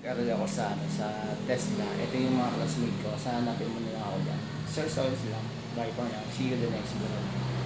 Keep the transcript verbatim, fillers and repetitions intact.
Nag-aral ako sa, ano, sa Tesla. Ito yung mga classmate ko. Sana natin mo na lang ako dyan. Sir, sorry lang. Bye for now. See you the next vlog.